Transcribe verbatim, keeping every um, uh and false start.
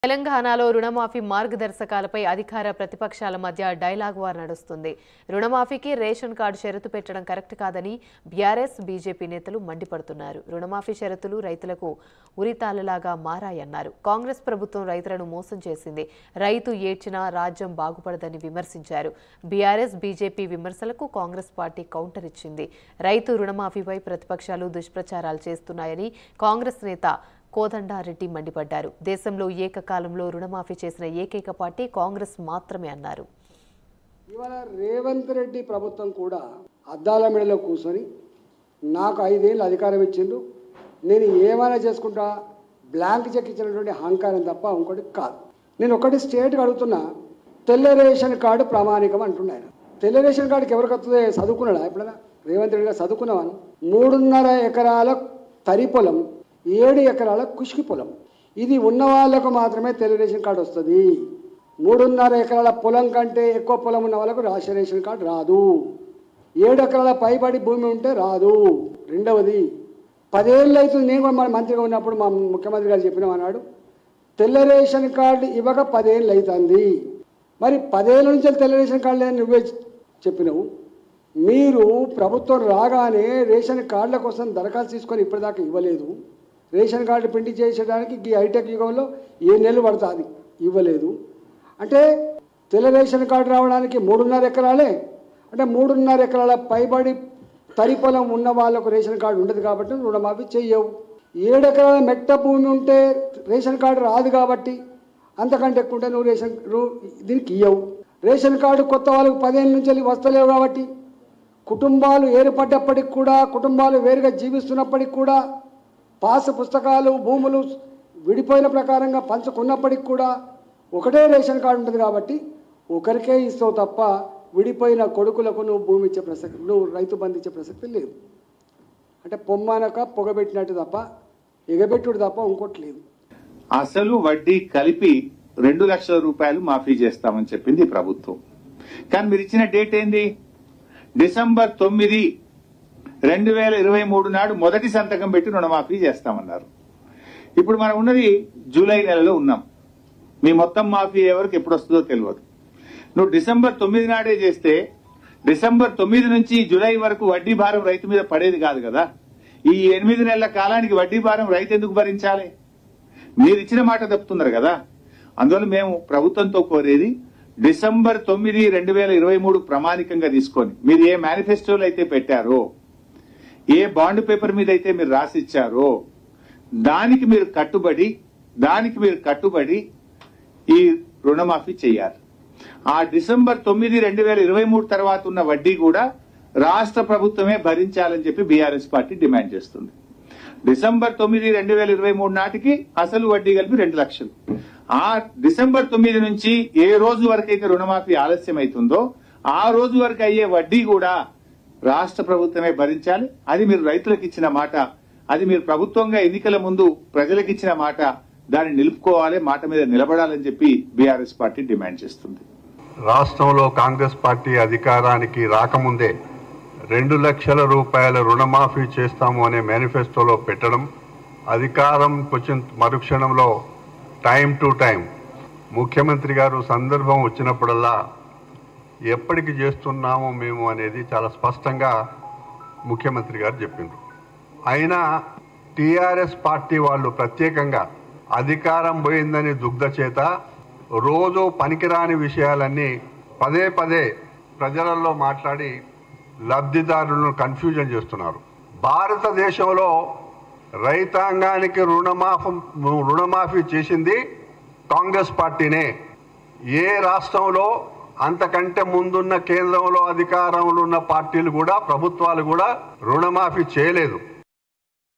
తెలంగాణలో రుణమాఫీ మార్గదర్శకాలపై అధికార ప్రతిపక్షాల మధ్య డైలాగ్ వార్ నడుస్తుంది. రుణమాఫీకి రేషన్ కార్డు షరతు పెట్టడం కరెక్ట్ కాదని బీఆర్ఎస్ బీజేపీ నేతలు మండిపడుతున్నారు. రుణమాఫీ షరతులు రైతులకు ఉరితాలలాగా మారాయన్నారు. కాంగ్రెస్ ప్రభుత్వం రైతులను మోసం చేసింది. రైతు ఏడ్చినా రాజ్యం బాగుపడదని విమర్శించారు. బీఆర్ఎస్ బీజేపీ విమర్శలకు కాంగ్రెస్ పార్టీ కౌంటర్ ఇచ్చింది. రైతు రుణమాఫీపై ప్రతిపక్షాలు దుష్ప్రచారాలు చేస్తున్నాయని కాంగ్రెస్ నేత కోదండారెడ్డి మండిపడ్డారు. దేశంలో ఏకకాలంలో రుణమాఫీ చేసిన ఏకైక పార్టీ కాంగ్రెస్ మాత్రమే అన్నారు. ఇవాళ రేవంత్ రెడ్డి ప్రభుత్వం కూడా అద్దాల మెడలో కూర్చొని నాకు ఐదేళ్ళు అధికారం ఇచ్చిండు, నేను ఏమైనా చేసుకుంటా బ్లాంక్ చెక్ ఇచ్చినటువంటి అహంకారం తప్ప ఇంకోటి కాదు. నేను ఒకటి స్టేట్కి అడుగుతున్నా, తెల్ల రేషన్ కార్డు ప్రామాణికం అంటున్నాను. తెల్ల రేషన్ కార్డుకి ఎవరికి వస్తుంది? చదువుకున్నాడా ఎప్పుడైనా? రేవంత్ రెడ్డి గారు చదువుకున్నావాను. మూడున్నర ఎకరాల తరి పొలం, ఏడు ఎకరాల కుష్కి పొలం, ఇది ఉన్న వాళ్ళకు మాత్రమే తెల్ల రేషన్ కార్డు వస్తుంది. మూడున్నర ఎకరాల పొలం కంటే ఎక్కువ పొలం ఉన్న వాళ్ళకు రాష్ట్ర రేషన్ కార్డు రాదు. ఏడు ఎకరాల పైబడి భూమి ఉంటే రాదు. రెండవది, పదేళ్ళు అవుతుంది, నేను కూడా మన మంత్రిగా ఉన్నప్పుడు మా ముఖ్యమంత్రి గారు చెప్పినాం అన్నాడు, తెల్ల రేషన్ కార్డు ఇవ్వక పదేళ్ళు అవుతుంది. మరి పదేళ్ళ నుంచి తెల్ల రేషన్ కార్డు లేదని నువ్వే చెప్పినావు. మీరు ప్రభుత్వం రాగానే రేషన్ కార్డుల కోసం దరఖాస్తు తీసుకొని ఇప్పటిదాకా ఇవ్వలేదు. రేషన్ కార్డు ప్రింట్ చేసేయడానికి ఈ హైటెక్ యుగంలో ఏ నెలలు పడుతుంది, ఇవ్వలేదు. అంటే తెల్ల రేషన్ కార్డు రావడానికి మూడున్నర ఎకరాలే అంటే మూడున్నర ఎకరాల పైబడి తరి పొలం ఉన్న వాళ్ళకు రేషన్ కార్డు ఉండదు కాబట్టి రుణమాఫీ చెయ్యవు. ఏడు ఎకరాల మెట్ట భూమి ఉంటే రేషన్ కార్డు రాదు కాబట్టి అంతకంటే ఎక్కువ ఉంటే నువ్వు రేషన్ దీనికి ఇవ్వవు. రేషన్ కార్డు కొత్త వాళ్ళకు పదిహేను నుంచి వెళ్ళి వస్తలేవు కాబట్టి కుటుంబాలు ఏర్పడ్డప్పటికి కూడా, కుటుంబాలు వేరుగా జీవిస్తున్నప్పటికి కూడా, పాస్ పుస్తకాలు భూములు విడిపోయిన ప్రకారంగా పంచుకున్నప్పటికి కూడా ఒకటే రేషన్ కార్డు ఉంటుంది కాబట్టి ఒకరికే ఇస్తావు తప్ప విడిపోయిన కొడుకులకు నువ్వు భూమి ఇచ్చే ప్రసక్తి, నువ్వు రైతు బంధు ఇచ్చే ప్రసక్తి లేదు. అంటే పొమ్మానక పొగబెట్టినట్టు తప్ప ఎగబెట్టుడు తప్ప ఇంకోటి లేదు. అసలు వడ్డీ కలిపి రెండు లక్షల రూపాయలు మాఫీ చేస్తామని చెప్పింది ప్రభుత్వం. కానీ మీరు ఇచ్చిన డేట్ ఏంది? డిసెంబర్ తొమ్మిది రెండు వేల ఇరవై మూడు నాడు మొదటి సంతకం పెట్టి రుణమాఫీ చేస్తామన్నారు. ఇప్పుడు మనం ఉన్నది జూలై నెలలో ఉన్నాం. మీ మొత్తం మాఫీ ఎవరికి ఎప్పుడు వస్తుందో తెలియదు. నువ్వు డిసెంబర్ తొమ్మిది నాడే చేస్తే డిసెంబర్ తొమ్మిది నుంచి జూలై వరకు వడ్డీ భారం రైతు మీద పడేది కాదు కదా. ఈ ఎనిమిది నెలల కాలానికి వడ్డీ భారం రైతు ఎందుకు భరించాలి? మీరు ఇచ్చిన మాట తప్పుతున్నారు కదా. అందువల్ల మేము ప్రభుత్వంతో కోరేది, డిసెంబర్ తొమ్మిది రెండు వేల ఇరవై మూడు ప్రామాణికంగా తీసుకొని మీరు ఏ మేనిఫెస్టోలు అయితే పెట్టారో, ఏ బాండ్ పేపర్ మీద అయితే మీరు రాసిచ్చారో దానికి మీరు కట్టుబడి దానికి మీరు కట్టుబడి ఈ రుణమాఫీ చేయాలి. ఆ డిసెంబర్ తొమ్మిది రెండు వేల ఇరవై మూడు తర్వాత ఉన్న వడ్డీ కూడా రాష్ట్ర ప్రభుత్వమే భరించాలని చెప్పి బీఆర్ఎస్ పార్టీ డిమాండ్ చేస్తుంది. డిసెంబర్ తొమ్మిది రెండు వేల ఇరవై మూడు నాటికి అసలు వడ్డీ కలిపి రెండు లక్షలు. ఆ డిసెంబర్ తొమ్మిది నుంచి ఏ రోజు వరకు అయితే రుణమాఫీ ఆలస్యం అవుతుందో ఆ రోజు వరకు అయ్యే వడ్డీ కూడా రాష్ట్ర ప్రభుత్వమే భరించాలి. అది మీరు రైతులకు ఇచ్చిన మాట, అది మీరు ప్రభుత్వంగా ఎన్నికల ముందు ప్రజలకు ఇచ్చిన మాట, దాన్ని నిలుపుకోవాలి, మాట మీద నిలబడాలని చెప్పి బీఆర్ఎస్ పార్టీ డిమాండ్ చేస్తుంది. రాష్ట్రంలో కాంగ్రెస్ పార్టీ అధికారానికి రాకముందే రెండు లక్షల రూపాయల రుణమాఫీ చేస్తాము అనే మేనిఫెస్టోలో పెట్టడం, అధికారం వచ్చిన మరుక్షణంలో టైం టు టైం ముఖ్యమంత్రి గారు సందర్భం వచ్చినప్పుడల్లా ఎప్పటికి చేస్తున్నాము మేము అనేది చాలా స్పష్టంగా ముఖ్యమంత్రి గారు చెప్పిండ్రు. అయినా టీఆర్ఎస్ పార్టీ వాళ్ళు ప్రత్యేకంగా అధికారం పోయిందని దుగ్ధ చేత రోజు పనికిరాని విషయాలన్నీ పదే పదే ప్రజలలో మాట్లాడి లబ్ధిదారులను కన్ఫ్యూజన్ చేస్తున్నారు. భారతదేశంలో రైతాంగానికి రుణమాఫీ రుణమాఫీ చేసింది కాంగ్రెస్ పార్టీనే. ఏ రాష్ట్రంలో అంతకంటే ముందున్న కేంద్రంలో అధికారంలో ఉన్న పార్టీలు కూడా, ప్రభుత్వాలు కూడా రుణమాఫీ చేయలేదు.